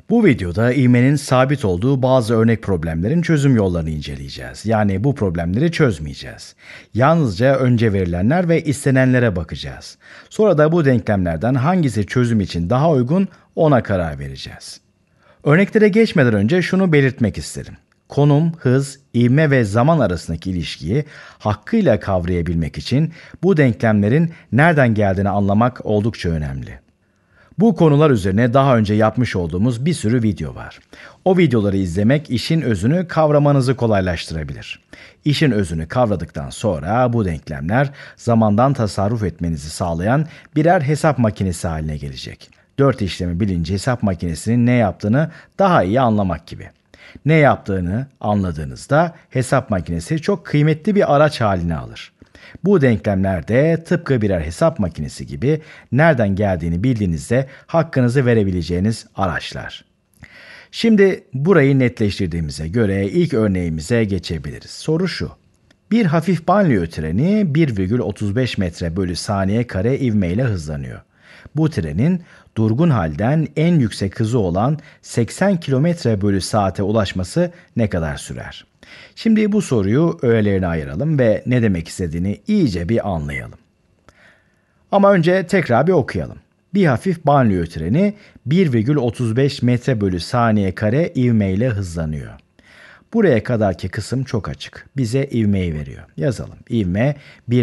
Bu videoda ivmenin sabit olduğu bazı örnek problemlerin çözüm yollarını inceleyeceğiz. Yani bu problemleri çözmeyeceğiz. Yalnızca önce verilenler ve istenenlere bakacağız. Sonra da bu denklemlerden hangisi çözüm için daha uygun ona karar vereceğiz. Örneklere geçmeden önce şunu belirtmek isterim. Konum, hız, ivme ve zaman arasındaki ilişkiyi hakkıyla kavrayabilmek için bu denklemlerin nereden geldiğini anlamak oldukça önemli. Bu konular üzerine daha önce yapmış olduğumuz bir sürü video var. O videoları izlemek işin özünü kavramanızı kolaylaştırabilir. İşin özünü kavradıktan sonra bu denklemler zamandan tasarruf etmenizi sağlayan birer hesap makinesi haline gelecek. 4 işlemi bilince hesap makinesinin ne yaptığını daha iyi anlamak gibi. Ne yaptığını anladığınızda hesap makinesi çok kıymetli bir araç haline alır. Bu denklemler de tıpkı birer hesap makinesi gibi nereden geldiğini bildiğinizde hakkınızı verebileceğiniz araçlar. Şimdi burayı netleştirdiğimize göre ilk örneğimize geçebiliriz. Soru şu. Bir hafif banliyö treni 1,35 metre bölü saniye kare ivmeyle hızlanıyor. Bu trenin durgun halden en yüksek hızı olan 80 kilometre bölü saate ulaşması ne kadar sürer? Şimdi bu soruyu öğelerine ayıralım ve ne demek istediğini iyice bir anlayalım. Ama önce tekrar bir okuyalım. Bir hafif banliyö treni 1,35 metre bölü saniye kare ivmeyle hızlanıyor. Buraya kadarki kısım çok açık. Bize ivmeyi veriyor. Yazalım. İvme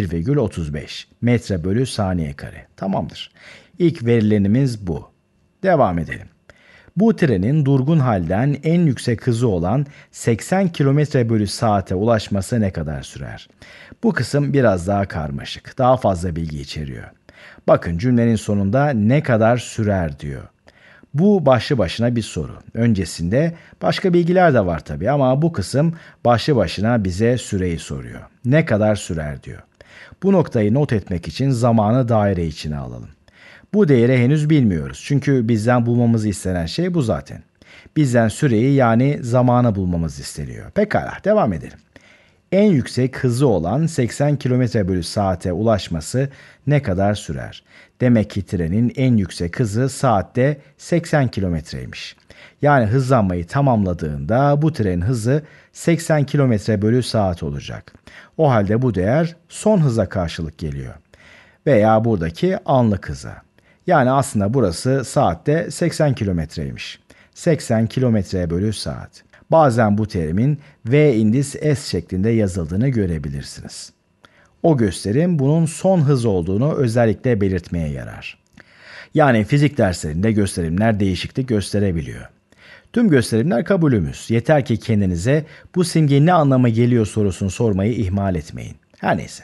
1,35 metre bölü saniye kare. Tamamdır. İlk verilenimiz bu. Devam edelim. Bu trenin durgun halden en yüksek hızı olan 80 kilometre bölü saate ulaşması ne kadar sürer? Bu kısım biraz daha karmaşık. Daha fazla bilgi içeriyor. Bakın cümlenin sonunda ne kadar sürer diyor. Bu başlı başına bir soru. Öncesinde başka bilgiler de var tabii ama bu kısım başlı başına bize süreyi soruyor. Ne kadar sürer diyor. Bu noktayı not etmek için zamanı daire içine alalım. Bu değeri henüz bilmiyoruz. Çünkü bizden bulmamızı istenen şey bu zaten. Bizden süreyi yani zamanı bulmamız isteniyor. Pekala devam edelim. En yüksek hızı olan 80 kilometre bölü saate ulaşması ne kadar sürer? Demek ki trenin en yüksek hızı saatte 80 kilometreymiş. Yani hızlanmayı tamamladığında bu trenin hızı 80 kilometre bölü saat olacak. O halde bu değer son hıza karşılık geliyor. Veya buradaki anlık hıza. Yani aslında burası saatte 80 kilometreymiş. 80 kilometre bölü saat. Bazen bu terimin V indis S şeklinde yazıldığını görebilirsiniz. O gösterim bunun son hız olduğunu özellikle belirtmeye yarar. Yani fizik derslerinde gösterimler değişiklik gösterebiliyor. Tüm gösterimler kabulümüz. Yeter ki kendinize bu simge ne anlama geliyor sorusunu sormayı ihmal etmeyin. Her neyse.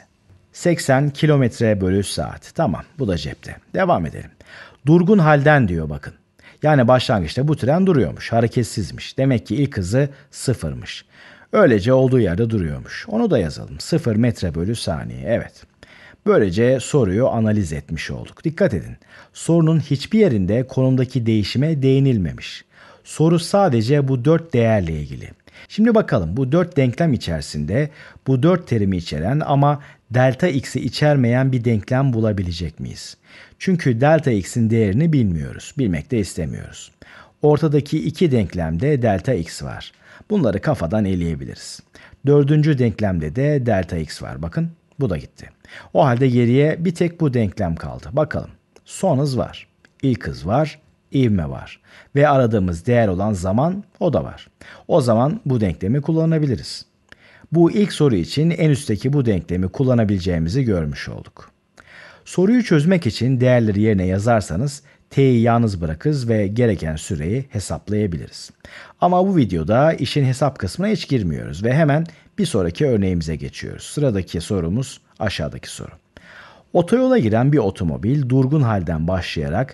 80 kilometre bölü saat. Tamam, bu da cepte. Devam edelim. Durgun halden diyor bakın. Yani başlangıçta bu tren duruyormuş, hareketsizmiş. Demek ki ilk hızı sıfırmış. Öylece olduğu yerde duruyormuş. Onu da yazalım. 0 metre bölü saniye. Evet. Böylece soruyu analiz etmiş olduk. Dikkat edin. Sorunun hiçbir yerinde konumdaki değişime değinilmemiş. Soru sadece bu 4 değerle ilgili. Şimdi bakalım bu 4 denklem içerisinde bu 4 terimi içeren ama delta x'i içermeyen bir denklem bulabilecek miyiz? Çünkü delta x'in değerini bilmiyoruz. Bilmek de istemiyoruz. Ortadaki iki denklemde delta x var. Bunları kafadan eleyebiliriz. Dördüncü denklemde de delta x var. Bakın bu da gitti. O halde geriye bir tek bu denklem kaldı. Bakalım. Son hız var. İlk hız var. İvme var. Ve aradığımız değer olan zaman o da var. O zaman bu denklemi kullanabiliriz. Bu ilk soru için en üstteki bu denklemi kullanabileceğimizi görmüş olduk. Soruyu çözmek için değerleri yerine yazarsanız t'yi yalnız bırakırız ve gereken süreyi hesaplayabiliriz. Ama bu videoda işin hesap kısmına hiç girmiyoruz ve hemen bir sonraki örneğimize geçiyoruz. Sıradaki sorumuz aşağıdaki soru. Otoyola giren bir otomobil durgun halden başlayarak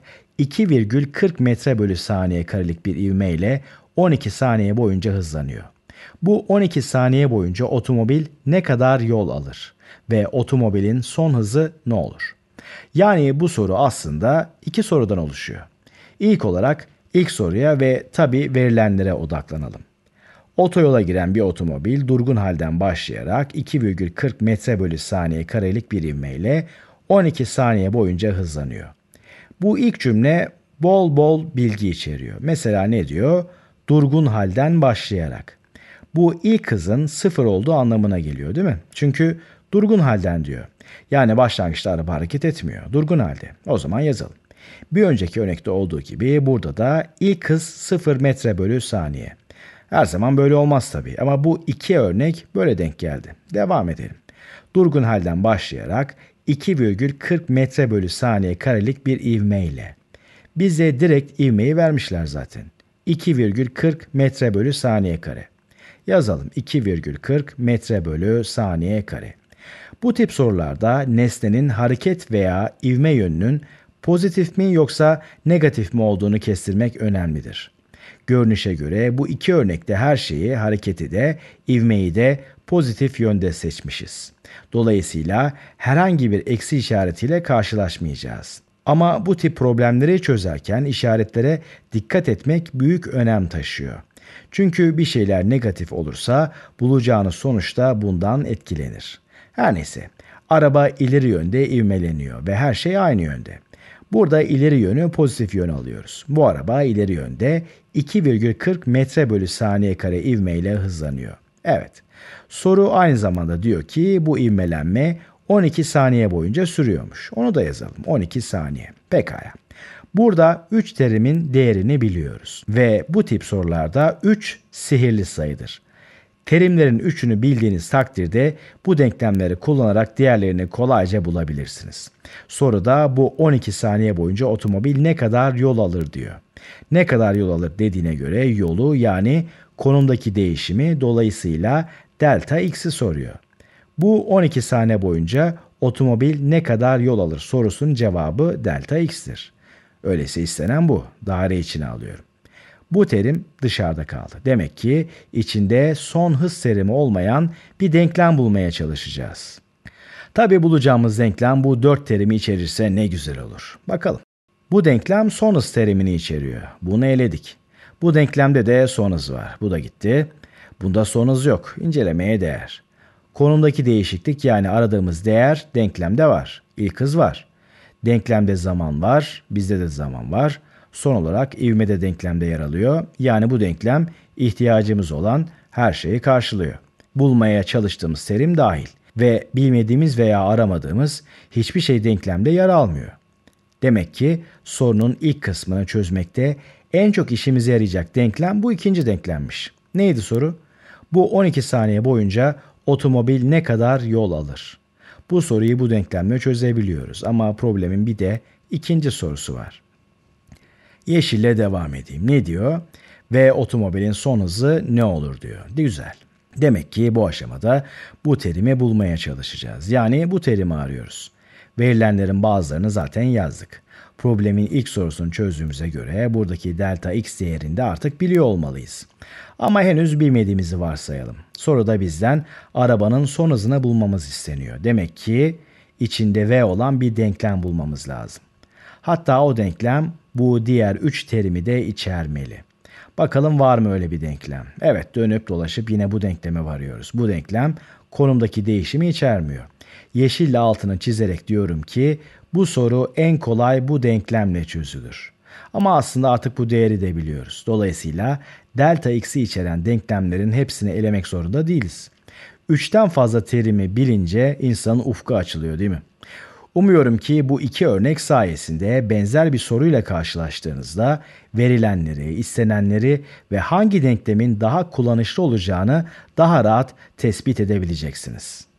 2,40 metre bölü saniye karelik bir ivmeyle 12 saniye boyunca hızlanıyor. Bu 12 saniye boyunca otomobil ne kadar yol alır ve otomobilin son hızı ne olur? Yani bu soru aslında iki sorudan oluşuyor. İlk olarak ilk soruya ve tabii verilenlere odaklanalım. Otoyola giren bir otomobil durgun halden başlayarak 2,40 metre bölü saniye karelik bir ivmeyle 12 saniye boyunca hızlanıyor. Bu ilk cümle Bol bol bilgi içeriyor. Mesela ne diyor? Durgun halden başlayarak. Bu ilk hızın sıfır olduğu anlamına geliyor değil mi? Çünkü durgun halden diyor. Yani başlangıçta araba hareket etmiyor. Durgun halde. O zaman yazalım. Bir önceki örnekte olduğu gibi burada da ilk hız 0 metre bölü saniye. Her zaman böyle olmaz tabii ama bu iki örnek böyle denk geldi. Devam edelim. Durgun halden başlayarak 2,40 metre bölü saniye karelik bir ivmeyle. Bize direkt ivmeyi vermişler zaten. 2,40 metre bölü saniye kare. Yazalım 2,40 metre bölü saniye kare. Bu tip sorularda nesnenin hareket veya ivme yönünün pozitif mi yoksa negatif mi olduğunu kestirmek önemlidir. Görünüşe göre bu iki örnekte her şeyi, hareketi de, ivmeyi de pozitif yönde seçmişiz. Dolayısıyla herhangi bir eksi işaretiyle karşılaşmayacağız. Ama bu tip problemleri çözerken işaretlere dikkat etmek büyük önem taşıyor. Çünkü bir şeyler negatif olursa bulacağınız sonuç da bundan etkilenir. Her neyse, araba ileri yönde ivmeleniyor ve her şey aynı yönde. Burada ileri yönü pozitif yön alıyoruz. Bu araba ileri yönde 2,40 metre bölü saniye kare ivmeyle hızlanıyor. Evet, soru aynı zamanda diyor ki bu ivmelenme 12 saniye boyunca sürüyormuş. Onu da yazalım, 12 saniye. Pekala. Burada 3 terimin değerini biliyoruz ve bu tip sorularda 3 sihirli sayıdır. Terimlerin üçünü bildiğiniz takdirde bu denklemleri kullanarak diğerlerini kolayca bulabilirsiniz. Soruda bu 12 saniye boyunca otomobil ne kadar yol alır diyor. Ne kadar yol alır dediğine göre yolu yani konumdaki değişimi dolayısıyla delta x'i soruyor. Bu 12 saniye boyunca otomobil ne kadar yol alır sorusunun cevabı delta x'tir. Öyleyse istenen bu. Daire içine alıyorum. Bu terim dışarıda kaldı. Demek ki içinde son hız terimi olmayan bir denklem bulmaya çalışacağız. Tabi bulacağımız denklem bu 4 terimi içerirse ne güzel olur. Bakalım. Bu denklem son hız terimini içeriyor. Bunu eledik. Bu denklemde de son hız var. Bu da gitti. Bunda son hız yok. İncelemeye değer. Konumdaki değişiklik yani aradığımız değer denklemde var. İlk hız var. Denklemde zaman var. Bizde de zaman var. Son olarak ivme de denklemde yer alıyor. Yani bu denklem ihtiyacımız olan her şeyi karşılıyor. Bulmaya çalıştığımız terim dahil ve bilmediğimiz veya aramadığımız hiçbir şey denklemde yer almıyor. Demek ki sorunun ilk kısmını çözmekte en çok işimize yarayacak denklem bu ikinci denklemmiş. Neydi soru? Bu 12 saniye boyunca otomobil ne kadar yol alır? Bu soruyu bu denklemle çözebiliyoruz ama problemin bir de ikinci sorusu var. Yeşille devam edeyim. Ne diyor? Ve otomobilin son hızı ne olur diyor. Güzel. Demek ki bu aşamada bu terimi bulmaya çalışacağız. Yani bu terimi arıyoruz. Verilenlerin bazılarını zaten yazdık. Problemin ilk sorusunu çözdüğümüze göre buradaki delta x değerini de artık biliyor olmalıyız. Ama henüz bilmediğimizi varsayalım. Soruda bizden arabanın son hızını bulmamız isteniyor. Demek ki içinde v olan bir denklem bulmamız lazım. Hatta o denklem bu diğer 3 terimi de içermeli. Bakalım var mı öyle bir denklem? Evet, dönüp dolaşıp yine bu denkleme varıyoruz. Bu denklem konumdaki değişimi içermiyor. Yeşille altını çizerek diyorum ki bu soru en kolay bu denklemle çözülür. Ama aslında artık bu değeri de biliyoruz. Dolayısıyla delta x'i içeren denklemlerin hepsini elemek zorunda değiliz. 3'ten fazla terimi bilince insanın ufku açılıyor değil mi? Umuyorum ki bu iki örnek sayesinde benzer bir soruyla karşılaştığınızda verilenleri, istenenleri ve hangi denklemin daha kullanışlı olacağını daha rahat tespit edebileceksiniz.